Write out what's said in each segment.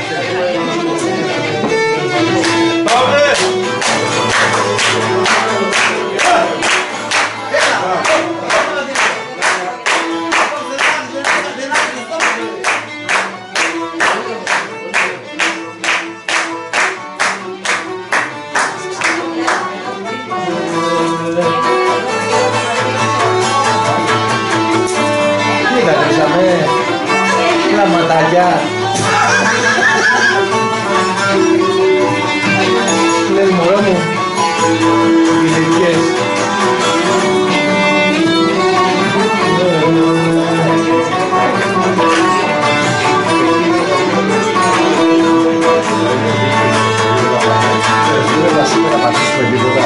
ματάκια. Λες μωρό μου, γυναικείες. Δεν θα σήμερα πατήσουμε τίποτα.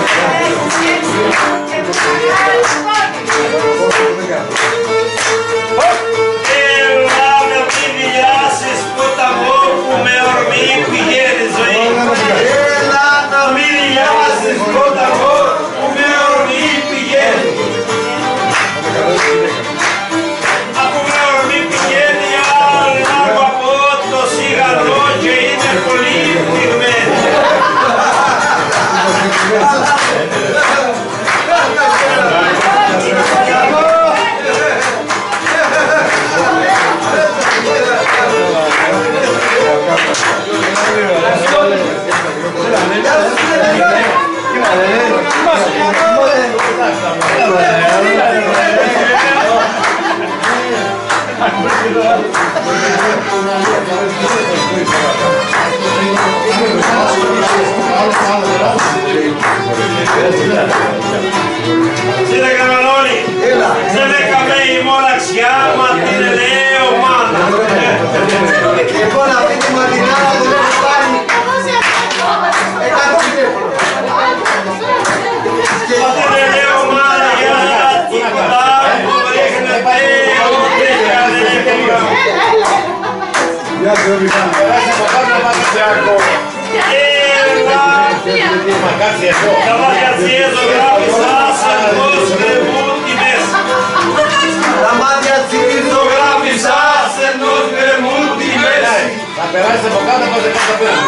Κύριε Καμανόλη, δεν έκαμε η μοναξιά, μα την λέω μάνα. Λοιπόν, αυτή τη μαντινάρα δεν έχει πάρει. Μα την λέω μάνα για τίποτα που ρίχνετε ούτε κανένα. Τα μαγαζιά ζωγράφισαν πως κρεμούν τη μέση. Τα μάτια της Ζωγράφισαν πως κρεμούν τη μέση. Θα περάσει από κάτω πως δεν θα πέρασε.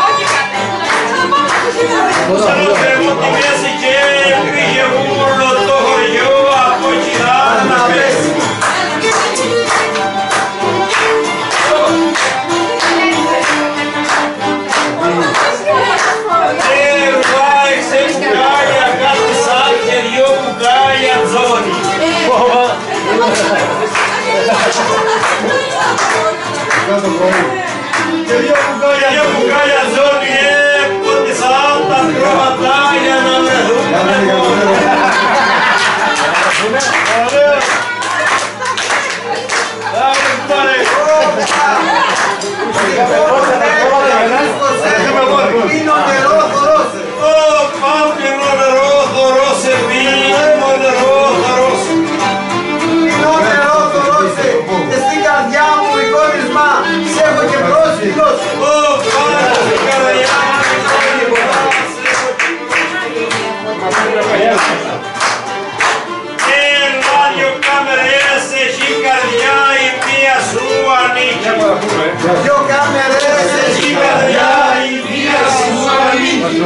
Σαν πως κρεμούν τη μέση και πήγε όλο το χωριό από κοινά να πέσει. Και δυο μπουκάλια ζώνη ποτισάν τα χρώματα για να βρεθούν. Πίνω νερό, θωρώσε. Πίνω νερό, θωρώσε, πίνω νερό, θωρώσε. Πίνω νερό, θωρώσε. Και στην καρδιά μου εικόνισμα, σ' έχω και πρόσφυλος. Πάνω στην καρδιά δυο κάμερες έχει καρδιά, η μία σου ανήκει. Δυο κάμερες έχει καρδιά, η μία σου ανήκει.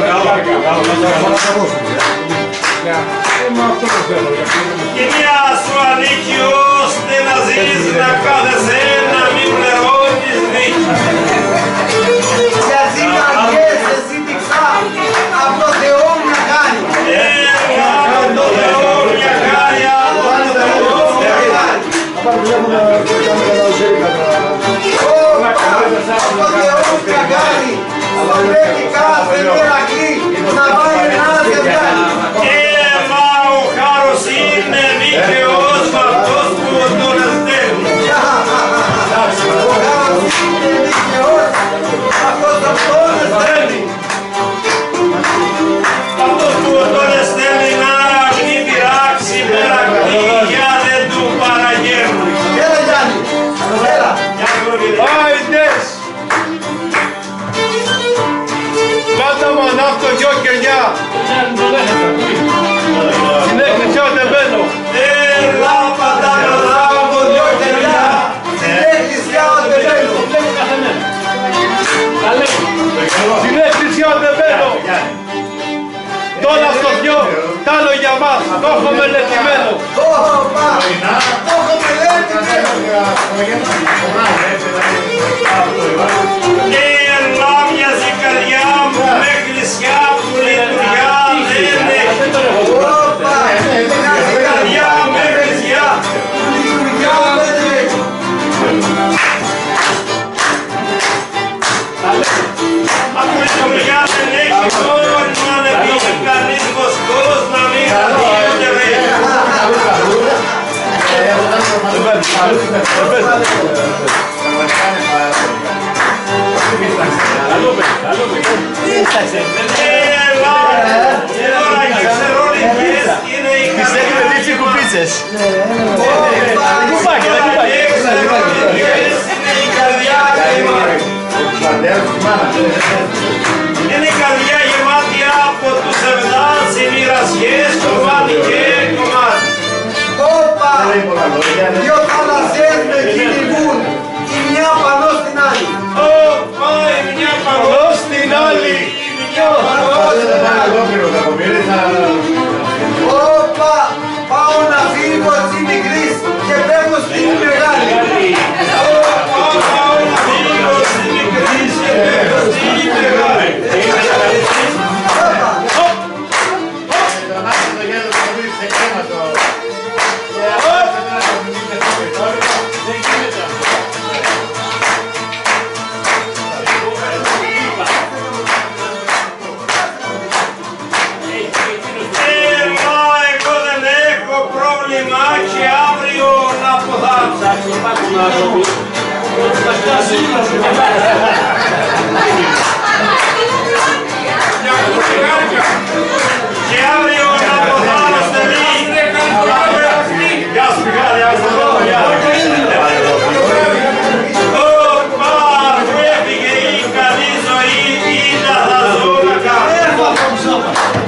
Η μία σου ανήκει ώστε να ζεις, να κάθεσαι, να μην πληρώνεις δίκη. Και ας οι καρδιές εσύ τυξά, από το Θεό μια χάρη. Από το Θεό μια χάρη, από το Θεό μια χάρη. Από το Θεό μια χάρη, θα πρέπει κάθε μέρα να πάει ένα ζευγάρι. Και μα ο χάρος είναι δίκαιος με αυτός που τον εστέλνει. Ο χάρος είναι δικαιός, αυτός τον εστέλνει. Αυτός που τον εστέλνει να μην πειράξει περακτή για δεν του παραγέρνει. Έλα Γιάννη, έλα. Άιντες! Κάτα μανάφτο γιο και γιά! Συνέχισε ο τεμπέλο! Έλα πατάνα λάβω δυο κεριά. Συνέχισε ο τεμπέλο. Συνέχισε ο τεμπέλο! Τώρα στο δυο, τ' άλλο για μας, το έχω μελετημένο! Το έχω μελέτημένο. Και έλα μοιάζει η καρδιά μου με κλεισιά που λειτουργιά δεν έχει. Όπα, Η καρδιά με κλεισιά. λειτουργιά δεν έχει. Αφού η λειτουργιά δεν έχει μόνο να ανεβεί κανείς βοσκός να μην χαθεί ούτε βρέχει. τώρα και ξερόλικες είναι η Τι κουπίτσες. είναι η καρδιά γεμάτη από τους 7 συνειρασιές, κομμάτι και κομμάτι. Όπα! Δυο θάλασσες με κυνηγούν, η μια πάνω στην άλλη. Όπα, η μια πανώ στην άλλη. Η μια πανώ στην άλλη. Όπα! Πάω να φύγω στη μικρής και πέφτω στην μεγάλη. Όπα, πάω να φύγω στη μικρή και πέφτω στη μεγάλη. Εγώ δεν έχω πρόβλημα και αύριο να ποδάψω. Και αύριο να ποδάω στελεί. Γεια σου Μιχάλη, Όπα, αφού έφυγε η καλή ζωή, είδα θα ζω να κάνω.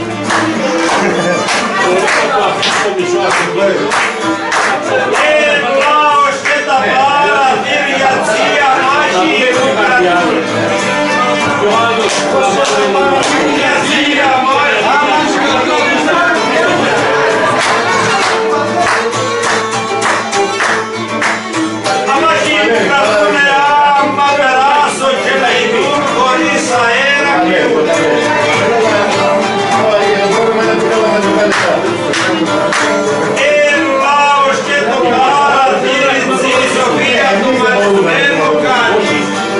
Λάος και τα παραθύρια τσία μάχη που κρατούν. Τσία μάχη που κρατούνε άμα περάσω και με ειδούν χωρίς αέρα και ούτε. Λάος και το παραθύρι της Σοφία του μαθημένου κάνει.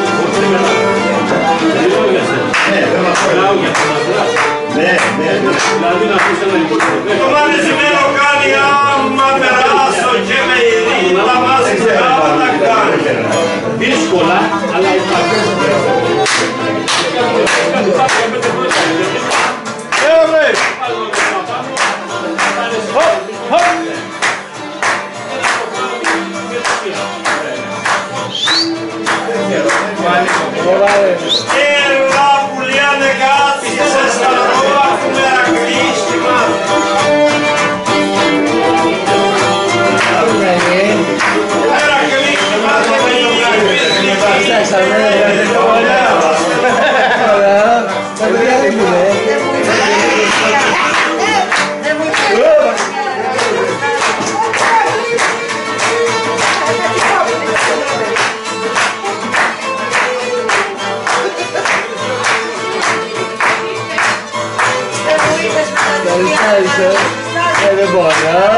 Το μαθημένο κάνει άμα περάσω και με ειδεί τα μαθημένα τα κάνει. Δύσκολα, αλλά υπάρχει. Έλα πουλιά νεκάτη σε σταυρό αφού μερακλείστημα. Μερακλείστημα δεν Δεν μπορώ.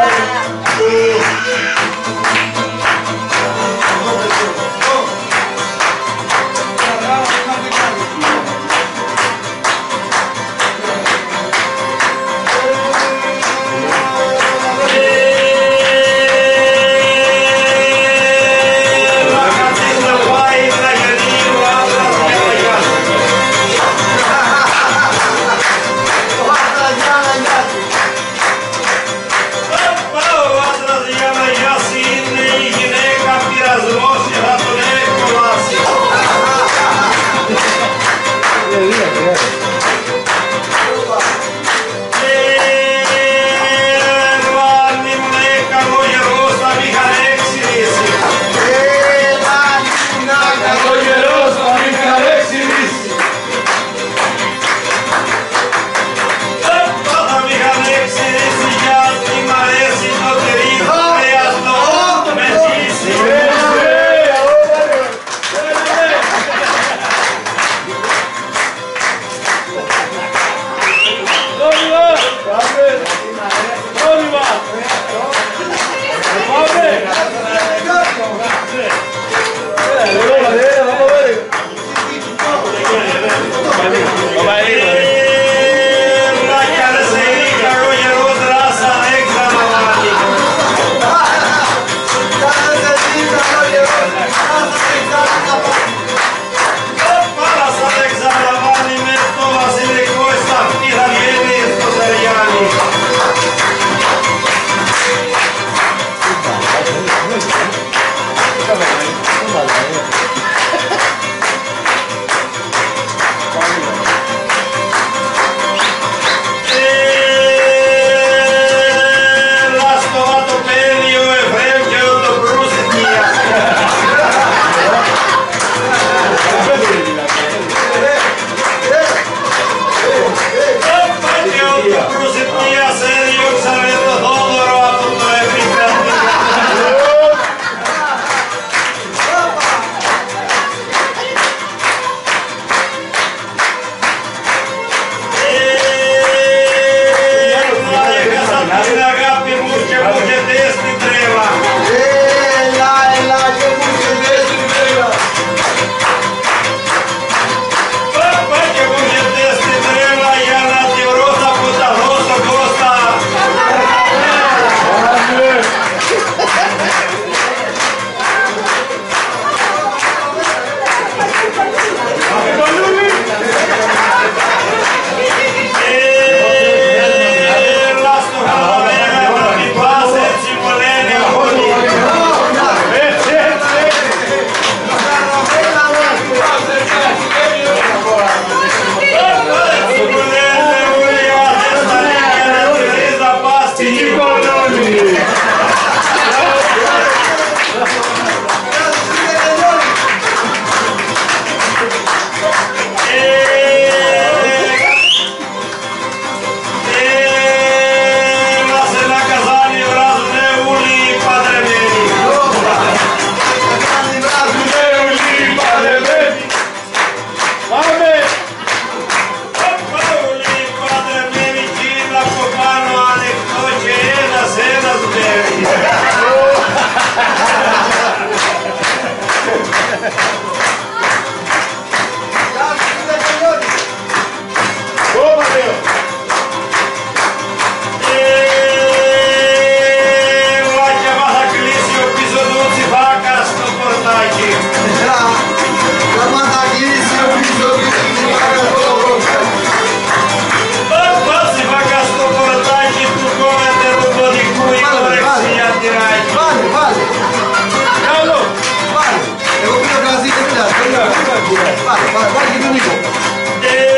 βάλε. Κι άλλο. Βάλε. Εγώ πίνω κρασί, δεν πειράζει. Βάλε και τον Νίκο.